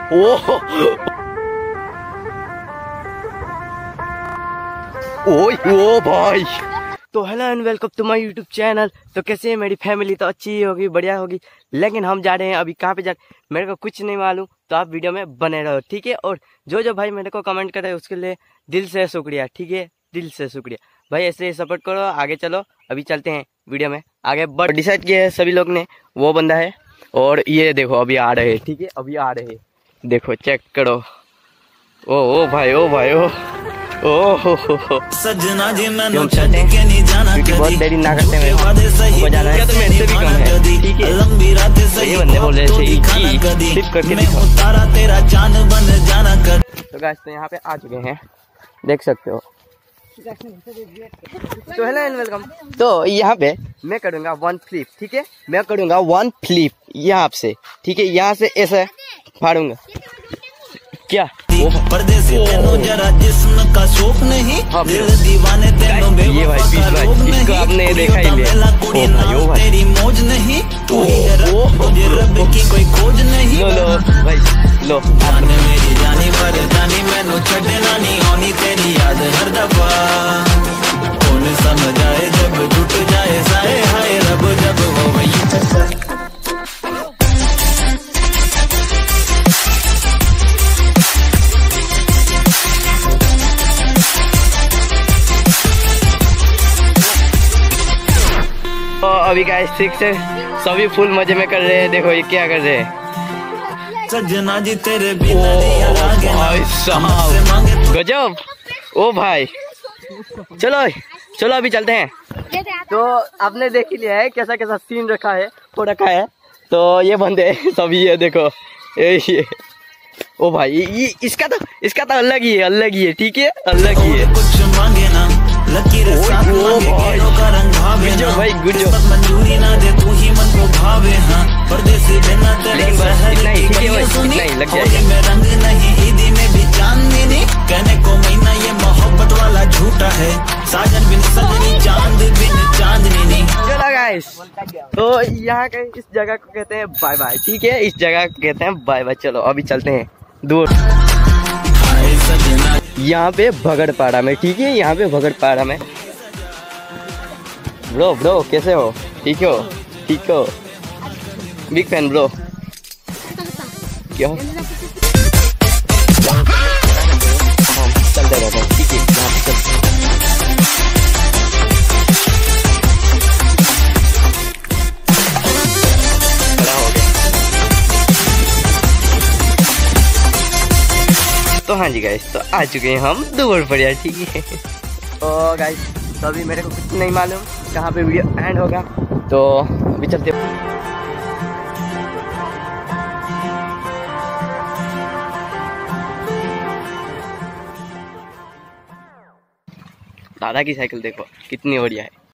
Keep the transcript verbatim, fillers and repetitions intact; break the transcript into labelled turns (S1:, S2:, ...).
S1: ओ ओ ओ भाई। तो hello and welcome to my YouTube channel. तो कैसे है मेरी फैमिली? तो अच्छी ही होगी, बढ़िया होगी। लेकिन हम जा रहे हैं अभी कहाँ पे जा रहे हैं मेरे को कुछ नहीं मालूम, तो आप वीडियो में बने रहो, ठीक है। और जो जो भाई मेरे को कमेंट करे उसके लिए दिल से शुक्रिया, ठीक है, दिल से शुक्रिया भाई। ऐसे सपोर्ट करो, आगे चलो। अभी चलते हैं वीडियो में आगे। बट डिसाइड किया है सभी लोग ने, वो बंदा है। और ये देखो अभी आ रहे हैं, ठीक है, अभी आ रहे हैं, देखो चेक करो। ओ ओ भाई, ओ भाई, ओ ओह
S2: सजना जी मैंने छड़ के नहीं जाना,
S1: बहुत देरी ना करते हैं, हमको जाना है। तो मेरे से भी कम है, ठीक है। लंबी रात सही, ये बंदे बोल रहे थे सिर्फ करके दिखाओ,
S2: तारा तेरा चांद बन जाना कर।
S1: तो गाइस तो यहाँ पे आ चुके हैं, देख सकते हो। तो हेलो एंड वेलकम। तो यहाँ पे मैं करूँगा वन फ्लिप, ठीक है, मैं करूँगा वन फ्लिप यहाँ से, ठीक है। यहाँ से ऐसे फाड़ूंगा, क्या
S2: परदेसी तेनों जरा जिस्म का शौक नहीं, दिल दीवाने तेनों बेवफा का रोग नहीं।
S1: इसको आपने देखा ही लिया,
S2: कुड़ी नाम तेरी मौज नहीं, तू ही है रब, मुझे रब की कोई खोज नहीं।
S1: लो लो भाई लो,
S2: जाने मेरी जानी पर जानी मैनू छड़े ना नहीं आनी तेरी याद हर दफा। कौन समझ आए जब टूट जाए साए, हाय रब जब हो वही।
S1: तो अभी गाइस ठीक से सभी फुल मजे में कर रहे हैं। देखो ये क्या कर रहे हैं,
S2: सजना जी तेरे बिना दिया लागे
S1: भाई साहब, गजब। ओ भाई चलो चलो अभी चलते हैं। तो आपने देख ही लिया है कैसा कैसा सीन रखा है, हो रखा है। तो ये बंदे सभी है, देखो ये ये ओ भाई, ये इसका तो इसका तो अलग ही है, अलग ही है, ठीक है, अलग ही है।
S2: कुछ मांगे ना लकीर साथ मांगे, गेरों का रंग भावे ना
S1: भाई, गुजो
S2: मंजूरी ना दे तू ही मन को भावे। हाँ परदेसी बिना तेरे शहर की गलियां सुनी, होली में रंग नहीं ईदी में भी चांदनी नहीं। कहने को महीना ये मोहब्बत वाला झूठा है, साजन बिन सजनी चांद बिन चांदनी नहीं।
S1: चलो गाइस, तो यहाँ के इस जगह को कहते हैं बाय बाय, ठीक है, इस जगह को कहते हैं बाय बाय। चलो अभी चलते हैं दूर, यहाँ पे भगड़पाड़ा में, ठीक है, यहाँ पे भगड़पाड़ा में। ब्रो ब्रो कैसे हो? ठीक हो? ठीक हो? Big fan bro. क्यों? चलते रहते हैं, ठीक है, यहाँ पे चलते। तो हाँ जी गाइस, तो आ चुके हैं हम दूर पर यार, ठीक है। तो गाइस तो अभी मेरे को कुछ नहीं मालूम कहाँ पे वीडियो एंड होगा, तो अभी चलते। दादा की साइकिल देखो कितनी बढ़िया है।